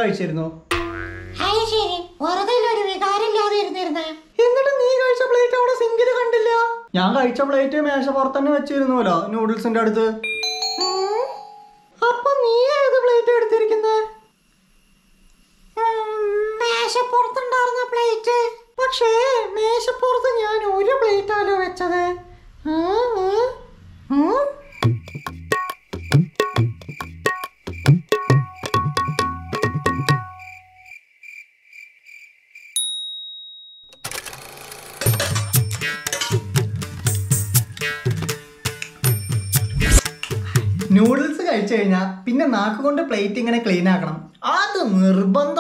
കഴിച്ചിരുന്നു. എന്നിട്ട് നീ കഴിച്ച പ്ലേറ്റ് അവിടെ സിങ്കില് കണ്ടില്ല? ഞാൻ കഴിച്ച പ്ലേറ്റ് മേശപ്പുറത്ത് തന്നെ വെച്ചിരുന്നല്ലോ, നൂഡിൽസിന്റെ അടുത്ത്. അപ്പൊ നീ ഏത് പ്ലേറ്റ് എടുത്തിരിക്കുന്നത്? മേശപ്പുറത്തുണ്ടായിരുന്ന പ്ലേറ്റ്. പക്ഷേ മേശപ്പുറത്ത് ഞാൻ ഒരു പ്ലേറ്റാലോ വെച്ചത്. നൂഡിൽസ് കഴിച്ചു കഴിഞ്ഞാൽ പിന്നെ നാക്ക് കൊണ്ട് പ്ലേറ്റ് ഇങ്ങനെ ക്ലീൻ ആക്കണം, അത് നിർബന്ധ.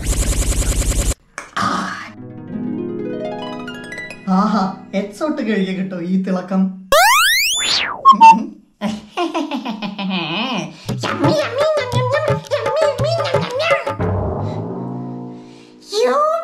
ആഹാ, എക്സോട്ട് കഴുകി കിട്ടോ ഈ തിളക്കം. You